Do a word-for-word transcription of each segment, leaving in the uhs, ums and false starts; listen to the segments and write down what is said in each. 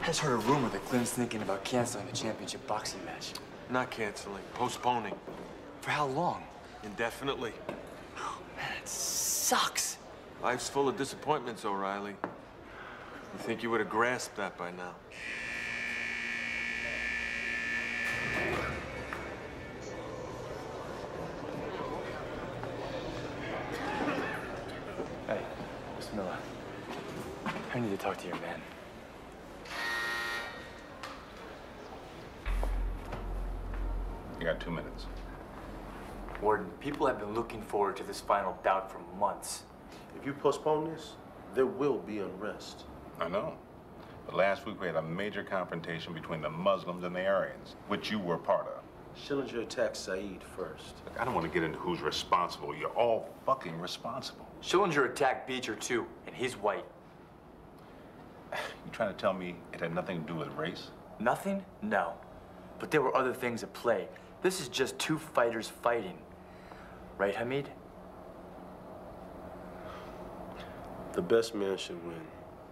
I just heard a rumor that Glenn's thinking about canceling the championship boxing match. Not canceling, postponing. For how long? Indefinitely. Oh, man, it sucks. Life's full of disappointments, O'Reilly. You think you would have grasped that by now? Hey, Mister Miller. I need to talk to your man. You got two minutes. Warden, people have been looking forward to this final bout for months. If you postpone this, there will be unrest. I know. But last week we had a major confrontation between the Muslims and the Aryans, which you were part of. Schillinger attacked Saeed first. Look, I don't want to get into who's responsible. You're all fucking responsible. Schillinger attacked Beecher, too, and he's white. You trying to tell me it had nothing to do with race? Nothing? No. But there were other things at play. This is just two fighters fighting. Right, Hamid? The best man should win.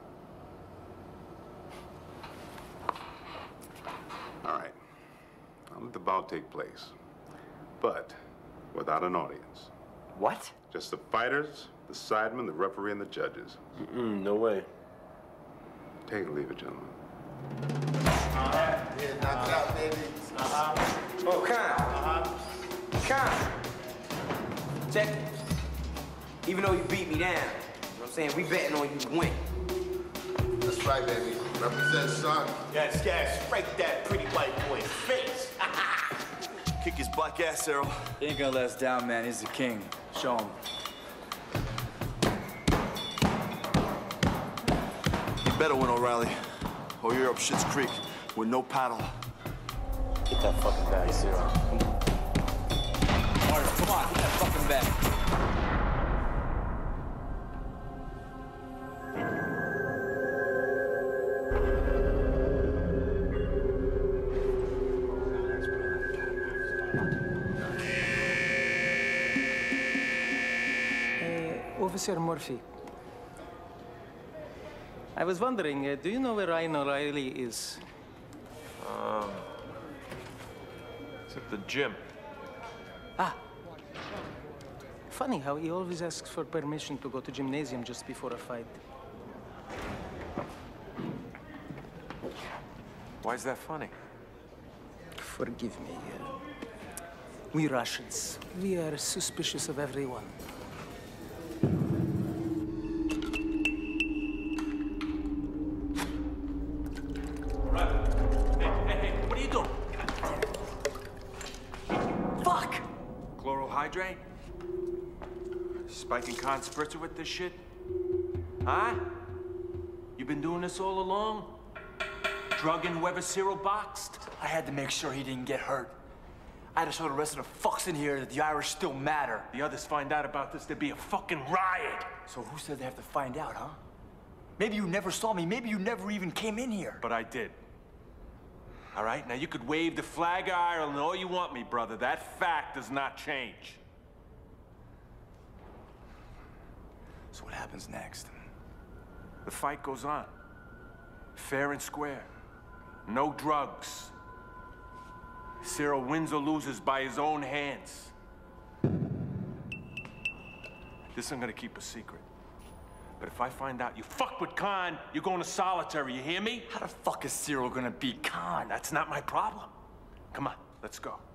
All right. I'll let the bout take place. But without an audience. What? Just the fighters, the sidemen, the referee, and the judges. Mm-mm, no way. Take it or leave it, gentlemen. Uh-huh. Yeah, knock it out, baby. Uh-huh. Oh, Khan. Uh-huh. Khan. Check it. Even though you beat me down, you know what I'm saying? We betting on you to win. That's right, baby. Represent, son. Yes, yes. Break that pretty white boy's face. Kick his black ass, Errol. He ain't gonna let us down, man. He's the king. Show him. You better win, O'Reilly, or you're up Schitt's Creek with no paddle. Get that fucking bag, Cyril. Mario, come on, get that fucking bag. Officer Murphy, I was wondering, uh, do you know where Ryan O'Reilly is? Um, it's at the gym. Ah. Funny how he always asks for permission to go to gymnasium just before a fight. Why is that funny? Forgive me. Uh, we Russians, we are suspicious of everyone. Chlorohydrate? Spiking Con spritzer with this shit? Huh? You been doing this all along? Drugging whoever Cyril boxed? I had to make sure he didn't get hurt. I had to show the rest of the fucks in here that the Irish still matter. The others find out about this, there'd be a fucking riot. So who said they have to find out, huh? Maybe you never saw me. Maybe you never even came in here. But I did. All right, now you could wave the flag of Ireland all you want me, brother. That fact does not change. So what happens next? The fight goes on. Fair and square. No drugs. Cyril wins or loses by his own hands. This I'm gonna keep a secret. But if I find out you fuck with Khan, you're going to solitary, you hear me? How the fuck is Cyril gonna beat Khan? That's not my problem. Come on, let's go.